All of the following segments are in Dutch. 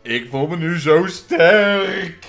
Ik voel me nu zo sterk.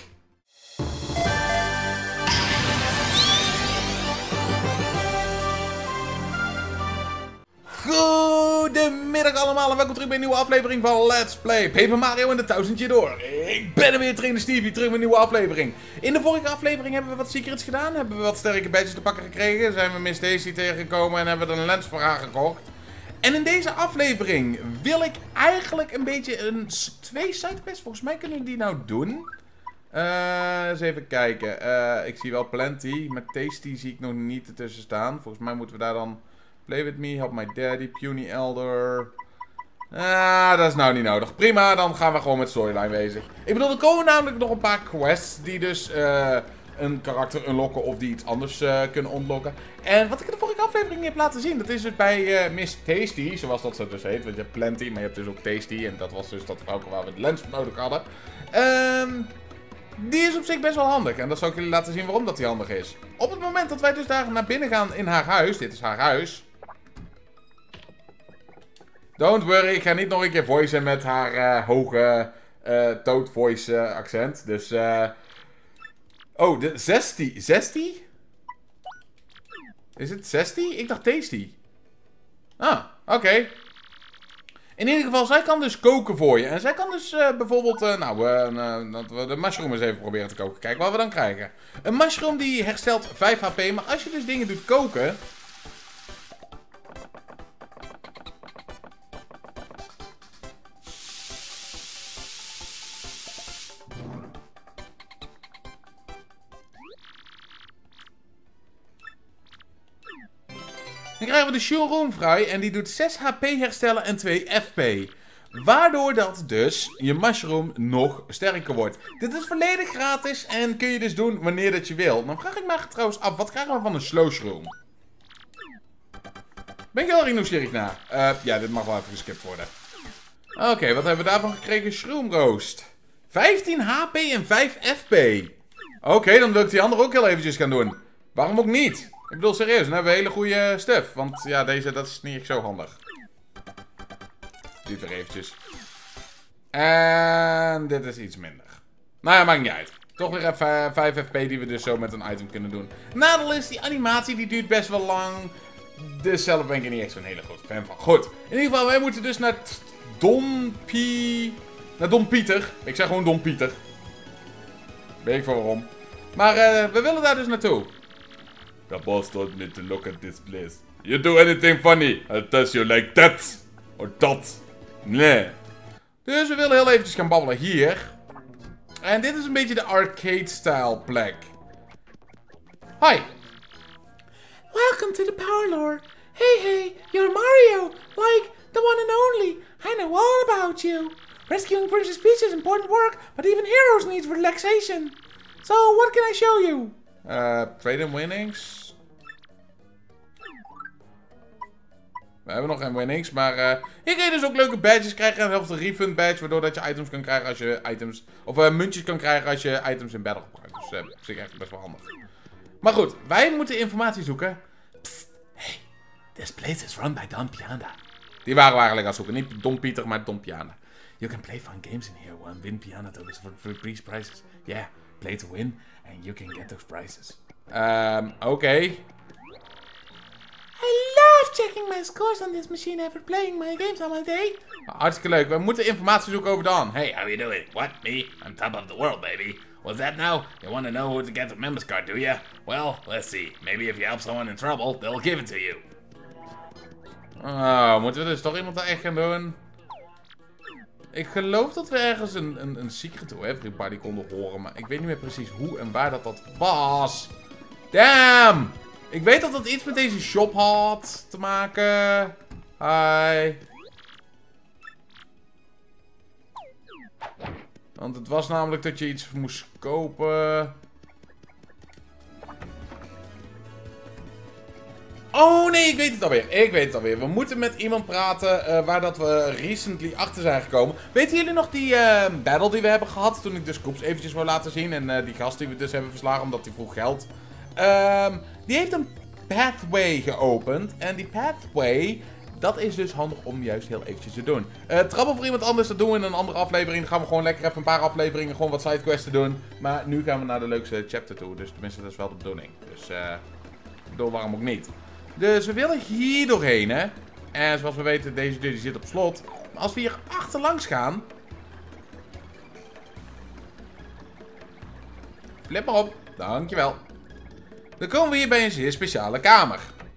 Goedemiddag allemaal en welkom terug bij een nieuwe aflevering van Let's Play Paper Mario en de 1000 Year Door. Ik ben er weer, trainer Stevie, terug met een nieuwe aflevering. In de vorige aflevering hebben we wat secrets gedaan, hebben we wat sterke badges te pakken gekregen, zijn we Miss Daisy tegengekomen en hebben we een lens voor haar gekocht. En in deze aflevering wil ik eigenlijk een beetje twee sidequests, volgens mij kunnen we die nou doen. Eens even kijken, ik zie wel Plenty, met Tasty zie ik nog niet ertussen staan. Volgens mij moeten we daar dan... Play with me, help my daddy, puny elder. Dat is nou niet nodig. Prima, dan gaan we gewoon met storyline bezig. Ik bedoel, er komen namelijk nog een paar quests die dus een karakter unlocken of die iets anders kunnen unlocken. En wat ik in de vorige aflevering heb laten zien, dat is dus bij Miss Tasty, zoals dat zo dus heet. Want je hebt Plenty, maar je hebt dus ook Tasty. En dat was dus dat vrouwke waar we de lens voor nodig hadden. Die is op zich best wel handig. En dat zal ik jullie laten zien waarom dat die handig is. Op het moment dat wij dus daar naar binnen gaan in haar huis. Dit is haar huis. Don't worry, ik ga niet nog een keer voicen met haar hoge Toad voice accent. Dus oh, de 60. 60? Is het 60? Ik dacht Tasty. Ah, oké. In ieder geval, zij kan dus koken voor je. En zij kan dus bijvoorbeeld, dat we de mushroom eens even proberen te koken. Kijk wat we dan krijgen. Een mushroom die herstelt 5 HP, maar als je dus dingen doet koken... Dan krijgen we de Shroom vrij en die doet 6 HP herstellen en 2 FP. Waardoor dat dus je mushroom nog sterker wordt. Dit is volledig gratis en kun je dus doen wanneer dat je wil. Dan vraag ik me trouwens af, wat krijgen we van een slow shroom? Ben ik heel erg nieuwsgierig naar. Ja, dit mag wel even geskipt worden. Oké, wat hebben we daarvan gekregen? Shroom roast. 15 HP en 5 FP. Oké, dan wil ik die andere ook heel eventjes gaan doen. Waarom ook niet? Ik bedoel, serieus, dan hebben we hele goede stuff. Want ja, deze, dat is niet echt zo handig. Dit weer eventjes. En dit is iets minder. Nou ja, maakt niet uit. Toch weer even 5 FP die we dus zo met een item kunnen doen. Nadeel is, die animatie die duurt best wel lang. Dus zelf ben ik er niet echt zo'n hele grote fan van. Goed, in ieder geval, wij moeten dus naar Don Pieter. Ik zeg gewoon Don Pieter. Weet ik veel waarom. Maar we willen daar dus naartoe. The boss told me to look at this place. You do anything funny, I'll test you like that. Or that. Nee. Dus we willen heel eventjes gaan babbelen hier. En dit is een beetje de arcade-style plek. Hi. Welcome to the parlor. Hey, you're Mario. Like, the one and only. I know all about you. Rescuing Princess Peach is important work, but even heroes need relaxation. So, what can I show you? Trade and winnings. We hebben nog geen winnings, maar hier kun je dus ook leuke badges krijgen. En zelfs een refund badge, waardoor dat je items kan krijgen als je items... Of muntjes kan krijgen als je items in battle gebruikt. Dus op zich eigenlijk best wel handig. Maar goed, wij moeten informatie zoeken. Psst, hey, this place is run by Don Piana. Die waren we eigenlijk aan het zoeken. Niet Don Pieter, maar Don Piana. You can play fun games in here and win piano tokens for free prizes. Yeah, play to win and you can get those prizes. Oké. I love checking my scores on this machine after playing my games on my day. Hartstikke leuk. We moeten informatie zoeken over Don. Hey, how you doing? What, me? I'm top of the world, baby. What's that now? You want to know who to get the members card, do ya? Well, let's see. Maybe if you help someone in trouble, they'll give it to you. Oh, moeten we dus toch iemand daar echt gaan doen? Ik geloof dat we ergens een secret to everybody konden horen, maar ik weet niet meer precies hoe en waar dat was. Damn! Ik weet dat dat iets met deze shop had te maken. Hi. Want het was namelijk dat je iets moest kopen. Oh nee, ik weet het alweer. We moeten met iemand praten waar dat we recently achter zijn gekomen. Weten jullie nog die battle die we hebben gehad? Toen ik dus Koeps eventjes wou laten zien. En die gast die we dus hebben verslagen omdat hij vroeg geld. Die heeft een pathway geopend. En die pathway, dat is dus handig om juist heel eventjes te doen. Trappen voor iemand anders, dat doen we in een andere aflevering. Dan gaan we gewoon lekker even een paar afleveringen gewoon wat sidequesten doen. Maar nu gaan we naar de leukste chapter toe. Dus tenminste, dat is wel de bedoeling. Dus, ik bedoel, waarom ook niet. Dus we willen hier doorheen, hè. En zoals we weten, deze deur die zit op slot. Maar als we hier achterlangs gaan... Flip maar op. Dankjewel. Dan komen we hier bij een zeer speciale kamer.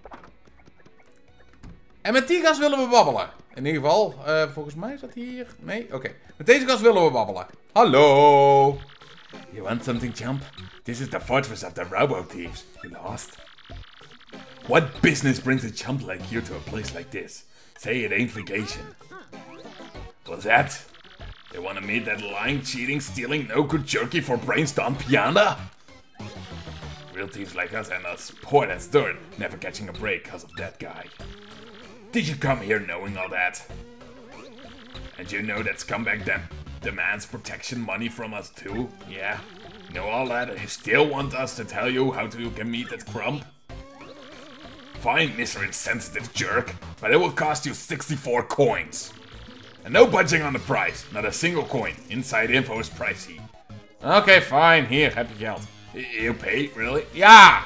En met die gast willen we babbelen. In ieder geval, volgens mij is dat hier... Nee? Oké. Met deze gast willen we babbelen. Hallo! You want something, chump? This is the fortress of the robo-thieves. You lost? What business brings a chump like you to a place like this? Say it ain't vacation. What's that? They wanna meet that lying, cheating, stealing, no-good jerky for brains Don Piana? Real thieves like us and us poor as dirt, never catching a break because of that guy. Did you come here knowing all that? And you know that scumbag demands protection money from us too? Yeah? You know all that and you still want us to tell you how you can meet that crump? Fine, Mr. Insensitive Jerk, but it will cost you 64 coins. And no budging on the price, not a single coin. Inside info is pricey. Oké, fine. Hier, heb je geld. You pay, really? Ja!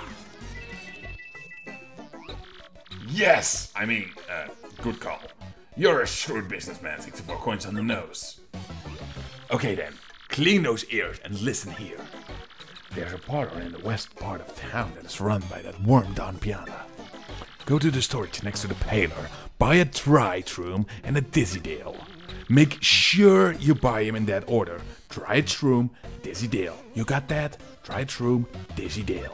Yes! I mean, good call. You're a shrewd businessman, 64 coins on the nose. Okay then, clean those ears and listen here. There's a parlor in the west part of town that is run by that worm Don Piana. Go to the storage next to the paler, buy a Dry Shroom and a Dizzy Dale. Make sure you buy him in that order. Dry Shroom, Dizzy Dale. You got that? Dry Shroom, Dizzy Dale.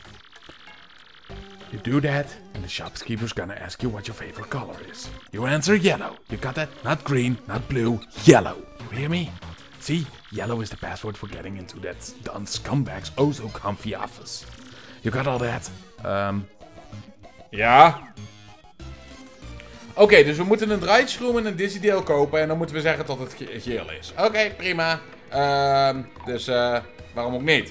You do that, and the shopkeeper's gonna ask you what your favorite color is. You answer yellow. You got that? Not green, not blue, yellow. You hear me? See, yellow is the password for getting into that Don scumbag's oh so comfy office. You got all that? Ja. Oké, dus we moeten een draaischroom en een Dizzy Dale kopen. En dan moeten we zeggen dat het geel is. Oké, prima. Dus waarom ook niet?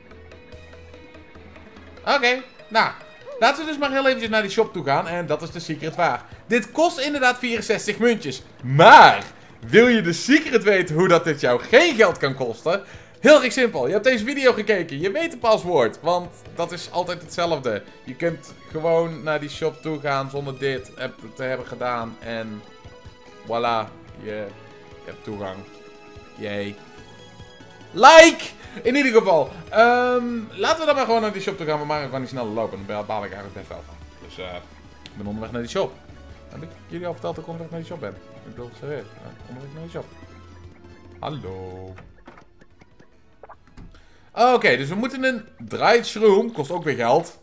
Oké, nou. Laten we dus maar heel eventjes naar die shop toe gaan. En dat is de secret waar. Dit kost inderdaad 64 muntjes. Maar, wil je de secret weten hoe dat dit jou geen geld kan kosten? Heel erg simpel. Je hebt deze video gekeken. Je weet het paswoord. Want dat is altijd hetzelfde. Je kunt gewoon naar die shop toe gaan zonder dit te hebben gedaan. En voilà. Je hebt toegang. Yay. Like! In ieder geval. Laten we dan maar gewoon naar die shop toe gaan. We maken gewoon niet sneller lopen. Daar baal ik eigenlijk best wel van. Dus ik ben onderweg naar die shop. Heb ik jullie al verteld dat ik onderweg naar die shop ben? Ik bedoel, serieus. Onderweg naar die shop. Hallo. Oké, dus we moeten een dried shroom. Kost ook weer geld.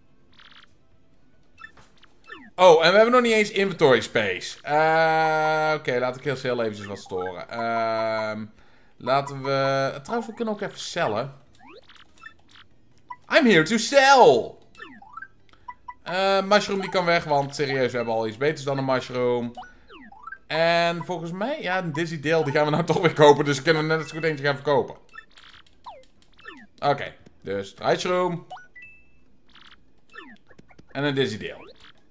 Oh, en we hebben nog niet eens inventory space. Oké, laat ik heel eventjes wat storen. Laten we... Trouwens, we kunnen ook even sellen. I'm here to sell! Mushroom die kan weg, want serieus, we hebben al iets beters dan een mushroom. En volgens mij, ja, een Dizzy Dale, die gaan we nou toch weer kopen. Dus kunnen we net zo goed eentje gaan verkopen. Oké, dus dried shroom. En een Dizzy Dale.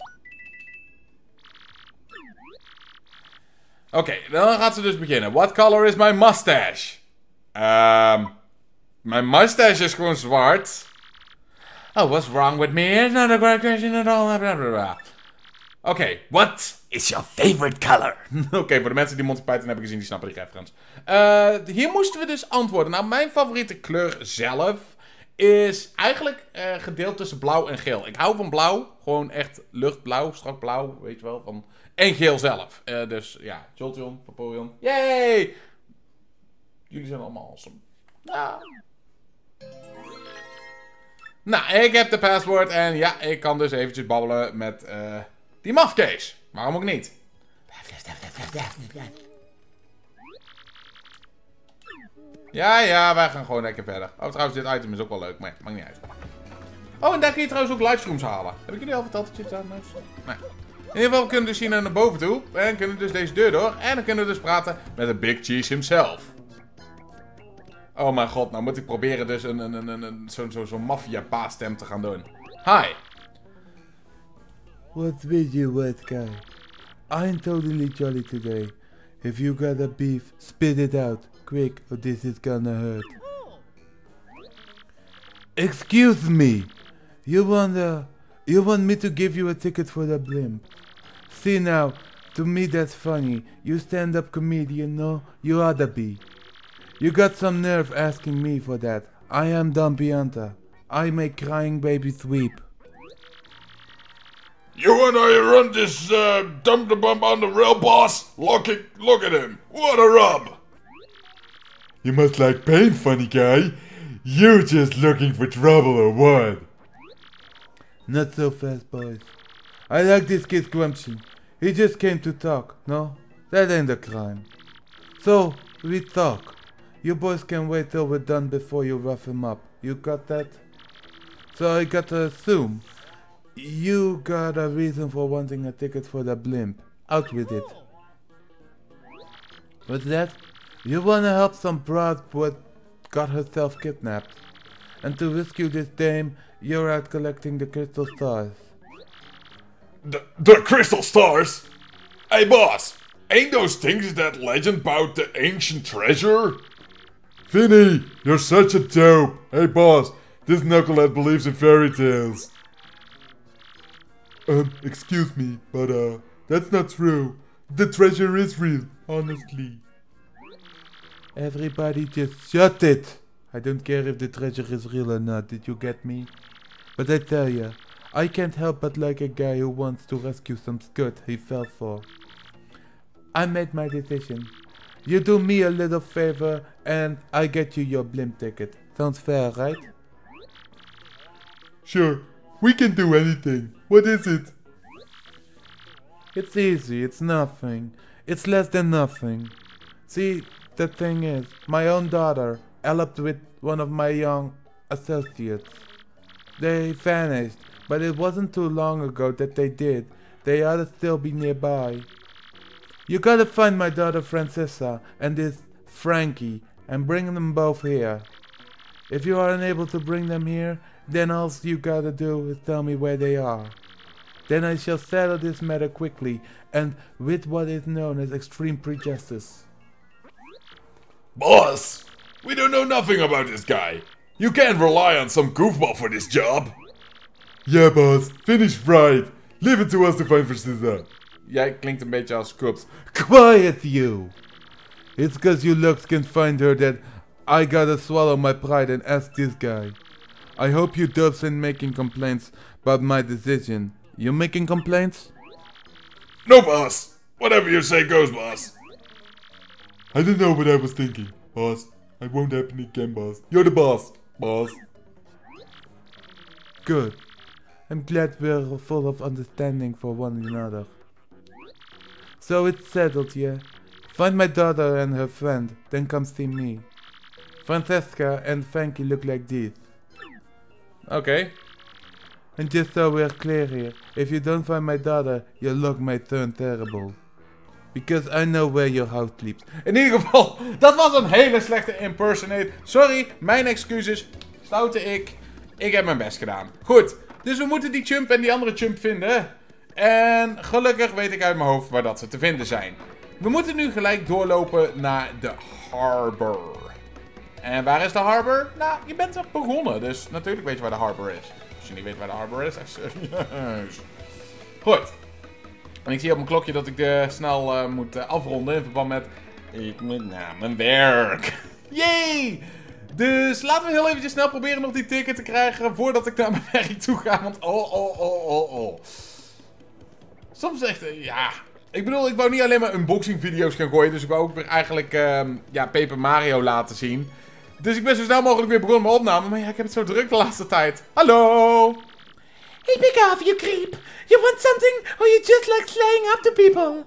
Oké, dan gaat ze dus beginnen. What color is my mustache? Mijn mustache is gewoon zwart. Oh, what's wrong with me? It's not a great question at all. Oké, what is your favorite color? Oké, voor de mensen die Monty Python hebben gezien, die snappen die reference. Hier moesten we dus antwoorden. Nou, mijn favoriete kleur zelf is eigenlijk gedeeld tussen blauw en geel. Ik hou van blauw. Gewoon echt luchtblauw, strak blauw, weet je wel. Van... En geel zelf. Dus ja, Jolteon, Vaporeon. Yay! Jullie zijn allemaal awesome. Nou, ik heb de paswoord en ja, ik kan dus eventjes babbelen met die mafkees. Waarom ook niet? Ja, wij gaan gewoon lekker verder. Oh, trouwens, dit item is ook wel leuk, maar ja, maakt niet uit. Oh, en daar kun je trouwens ook livestreams halen. Heb ik jullie al verteld dat je het daar nee. In ieder geval, we kunnen dus hier naar boven toe. En kunnen dus deze deur door. En dan kunnen we dus praten met de Big Cheese himself. Oh mijn god, nou moet ik proberen dus zo'n maffia-baasstem te gaan doen. Hi. What will you want, guy? I'm totally jolly today. If you got a beef, spit it out, quick, or this is gonna hurt. Excuse me! You want me to give you a ticket for the blimp? See now, to me that's funny. You stand-up comedian, no? You oughta be. You got some nerve asking me for that. I am Don Pianta. I make crying babies weep. You and I run this dump the bump on the rail, boss? Look at him. What a rub. You must like pain, funny guy. You're just looking for trouble or what? Not so fast, boys. I like this kid Grumpy. He just came to talk, no? That ain't a crime. So, we talk. You boys can wait till we're done before you rough him up. You got that? So I gotta assume you got a reason for wanting a ticket for the blimp. Out with it. With that, you wanna help some broad what got herself kidnapped. And to rescue this dame, you're out collecting the crystal stars. The crystal stars? Hey boss, ain't those things that legend about the ancient treasure? Vinny, you're such a dope. Hey boss, this knucklehead believes in fairy tales. Excuse me, but that's not true. The treasure is real, honestly. Everybody just shut it! I don't care if the treasure is real or not, did you get me? But I tell ya, I can't help but like a guy who wants to rescue some skirt he fell for. I made my decision. You do me a little favor and I get you your blimp ticket. Sounds fair, right? Sure, we can do anything. What is it? It's easy, it's nothing. It's less than nothing. See, the thing is, my own daughter eloped with one of my young associates. They vanished, but it wasn't too long ago that they did. They ought to still be nearby. You gotta find my daughter Francesca and this Frankie and bring them both here. If you are unable to bring them here, then all you gotta do is tell me where they are. Then I shall settle this matter quickly and with what is known as extreme prejustice. Boss, we don't know nothing about this guy. You can't rely on some goofball for this job. Yeah, boss, finish right. Leave it to us to find Francesca. Jij klinkt een beetje als Scrubs. Quiet you! It's cause you looks can find her that I gotta swallow my pride and ask this guy. I hope you dubs ain't making complaints about my decision. You making complaints? No, boss. Whatever you say goes, boss. I don't know what I was thinking, boss. It won't happen again, boss. You're the boss, boss. Good. I'm glad we're full of understanding for one another. So it's settled, yeah? Find my daughter and her friend, then come see me. Francesca and Frankie look like this. Oké. And just so we're clear here, if you don't find my daughter, your luck might turn terrible. Because I know where your house sleeps. In ieder geval, dat was een hele slechte impersonate. Sorry, mijn excuses. Stoute ik. Ik heb mijn best gedaan. Goed, dus we moeten die chump en die andere chump vinden. En gelukkig weet ik uit mijn hoofd waar dat ze te vinden zijn. We moeten nu gelijk doorlopen naar de harbor. En waar is de harbor? Nou, je bent er begonnen, dus natuurlijk weet je waar de harbor is. Als je niet weet waar de harbor is, echt serieus. Goed. En ik zie op mijn klokje dat ik snel moet afronden in verband met... Ik moet naar mijn werk. Yay! Dus laten we heel eventjes snel proberen nog die ticket te krijgen voordat ik naar mijn werk toe ga. Want soms echt, ja... Ik bedoel, ik wou niet alleen maar unboxing video's gaan gooien. Dus ik wou ook weer eigenlijk, ja, Paper Mario laten zien. Dus ik ben zo snel mogelijk weer begonnen met opname. Maar ja, ik heb het zo druk de laatste tijd. Hallo! Hey, pick off, you creep! You want something, or you just like slaying up the people?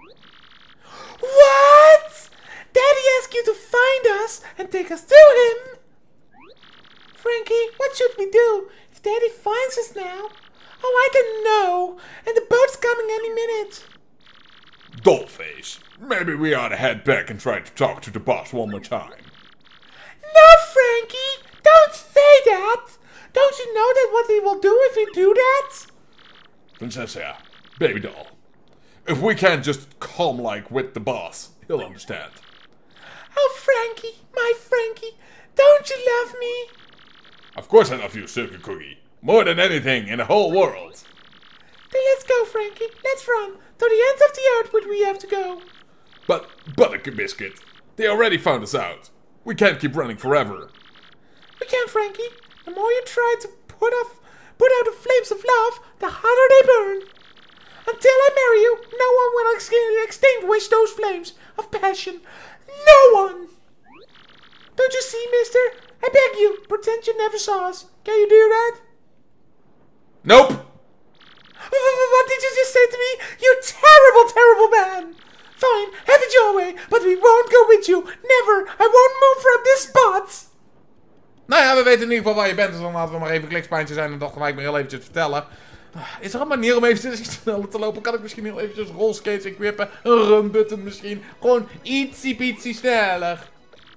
What? Daddy asked you to find us and take us to him? Frankie, what should we do if Daddy finds us now? Oh, I don't know. And the boat's coming any minute. Dollface, maybe we ought to head back and try to talk to the boss one more time. No, Frankie! Don't say that! Don't you know that what he will do if you do that? Princessa, baby doll. If we can't just come, like, with the boss, he'll understand. Oh, Frankie, my Frankie, don't you love me? Of course I love you, Silky Cookie. More than anything in the whole world. Then let's go, Frankie. Let's run. To the ends of the earth would we have to go. But, Butterbiscuit, they already found us out. We can't keep running forever. We can, Frankie. The more you try to put out the flames of love, the hotter they burn. Until I marry you, no one will extinguish those flames of passion. No one! Don't you see, mister? I beg you, pretend you never saw us. Can you do that? Nope! What did you just say to me? You terrible, terrible man! Fine, have it your way, but we won't go with you. Never! I won't move from this spot! Nou ja, we weten in ieder geval waar je bent, dus dan laten we maar even klikspijntje zijn en dat gelijk maar heel eventjes vertellen. Is er een manier om eventjes iets sneller te lopen? Kan ik misschien heel eventjes rollskates equippen? Een run button misschien? Gewoon ietsie sneller.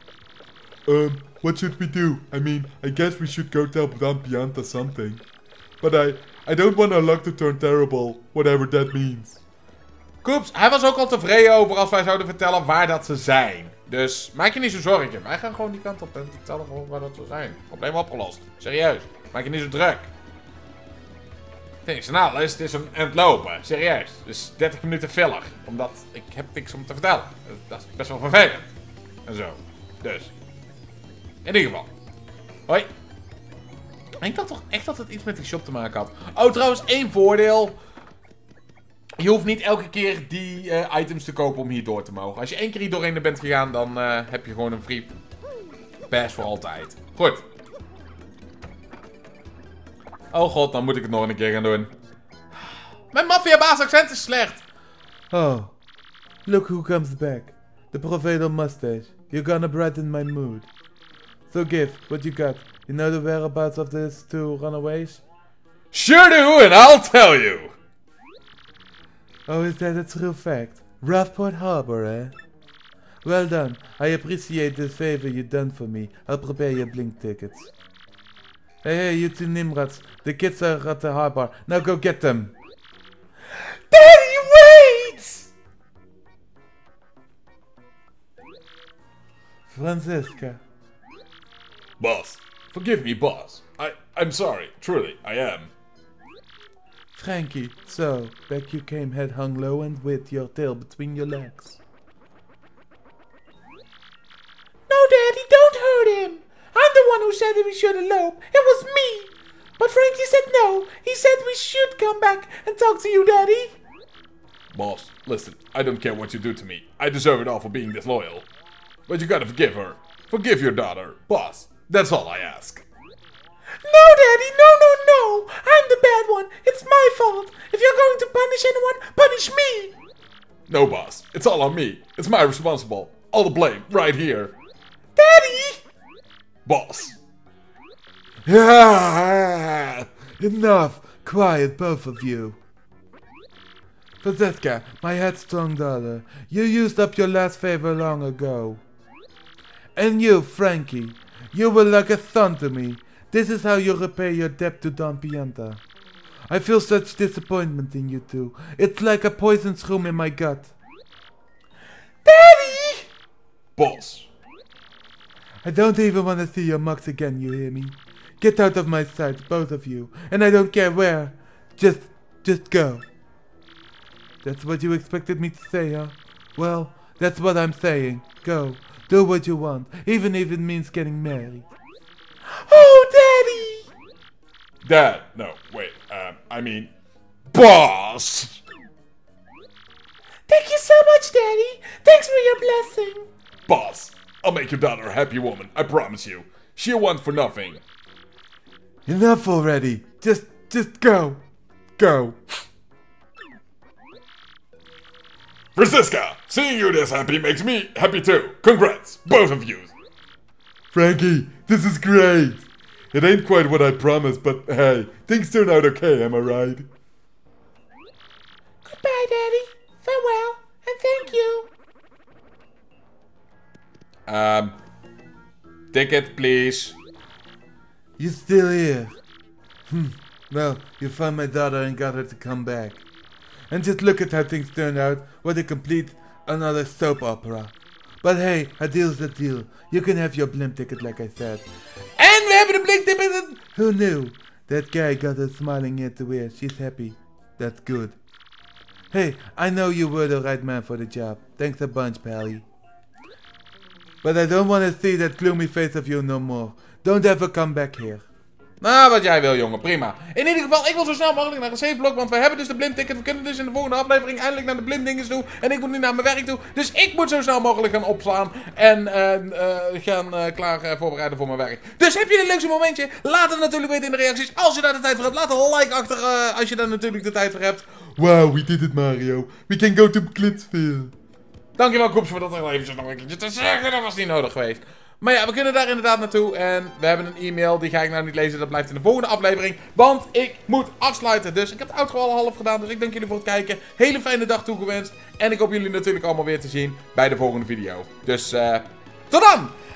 What should we do? I mean, I guess we should go tell Don Pianta something. But I don't want our luck to turn terrible, whatever that means. Koeps, hij was ook al tevreden over als wij zouden vertellen waar dat ze zijn. Dus maak je niet zo zorgen. Wij gaan gewoon die kant op en vertellen gewoon waar dat ze zijn. Probleem opgelost. Serieus. Maak je niet zo druk. Het is nou, het is aan het lopen. Serieus. Dus 30 minuten filler. Omdat ik heb niks om te vertellen. Dat is best wel vervelend. En zo. Dus. In ieder geval. Hoi. Ik dacht toch echt dat het iets met die shop te maken had. Oh, trouwens, één voordeel. Je hoeft niet elke keer die items te kopen om hier door te mogen. Als je 1 keer hier doorheen bent gegaan, dan heb je gewoon een free pass voor altijd. Goed. Oh god, dan moet ik het nog een keer gaan doen. Mijn maffiabaas accent is slecht. Oh, look who comes back. The Profedo mustache. You're gonna brighten my mood. So Gift, what you got? You know the whereabouts of these 2 runaways? Sure do, and I'll tell you! Oh, is that a true fact? Roughport Harbor, eh? Well done. I appreciate the favor you done for me. I'll prepare your blink tickets. Hey, you 2 Nimrods. The kids are at the harbor. Now go get them. Daddy, wait! Franziska. Boss, forgive me, boss. I'm sorry, truly, I am. Frankie, so, back you came head hung low and with your tail between your legs. No, Daddy, don't hurt him. I'm the one who said that we should elope. It was me. But Frankie said no. He said we should come back and talk to you, Daddy. Boss, listen, I don't care what you do to me. I deserve it all for being disloyal. But you gotta forgive her. Forgive your daughter. Boss, that's all I ask. No, Daddy, no. I'm the bad one. It's my fault. If you're going to punish anyone, punish me. No, boss, it's all on me. It's my responsible. All the blame, right here. Daddy! Boss. Enough! Quiet, both of you. Franziska, my headstrong daughter, you used up your last favor long ago. And you, Frankie, you were like a son to me. This is how you repay your debt to Don Pianta. I feel such disappointment in you two. It's like a poison shroom in my gut. Daddy! Boss. I don't even want to see your mugs again, you hear me? Get out of my sight, both of you. And I don't care where. Just go. That's what you expected me to say, huh? Well, that's what I'm saying. Go. Do what you want, even if it means getting married. Oh, Daddy! Dad, no, wait, I mean, boss! Thank you so much, Daddy. Thanks for your blessing. Boss, I'll make your daughter a happy woman, I promise you. She'll want for nothing. Enough already. Just go. Go. Franziska, seeing you this happy makes me happy too. Congrats, both of you. Frankie, this is great. It ain't quite what I promised, but hey, things turn out okay, am I right? Goodbye, Daddy. Farewell, and thank you. Ticket, please. You still here? Well, you found my daughter and got her to come back. And just look at how things turned out. What a complete another soap opera. But hey, a deal's a deal. You can have your blimp ticket like I said. En we hebben de blinkticket. Who knew? That guy got a smiling ear to wear. She's happy. That's good. Hey, I know you were the right man for the job. Thanks a bunch, Pally. But I don't want to see that gloomy face of you no more. Don't ever come back here. Nou, wat jij wil, jongen. Prima. In ieder geval, ik wil zo snel mogelijk naar een saveblok, want we hebben dus de blimticket. We kunnen dus in de volgende aflevering eindelijk naar de blimdinges toe. En ik moet nu naar mijn werk toe. Dus ik moet zo snel mogelijk gaan opslaan. En gaan klaar voorbereiden voor mijn werk. Dus heb je een leukste momentje? Laat het natuurlijk weten in de reacties. Als je daar de tijd voor hebt, laat een like achter als je daar natuurlijk de tijd voor hebt. Wow, we did it, Mario. We can go to Glitzville. Dankjewel, Koeps, voor dat nog eventjes nog een keertje te zeggen. Dat was niet nodig geweest. Maar ja, we kunnen daar inderdaad naartoe. En we hebben een e-mail. Die ga ik nou niet lezen. Dat blijft in de volgende aflevering. Want ik moet afsluiten. Dus ik heb het outro al half gedaan. Dus ik dank jullie voor het kijken. Hele fijne dag toegewenst. En ik hoop jullie natuurlijk allemaal weer te zien bij de volgende video. Dus tot dan!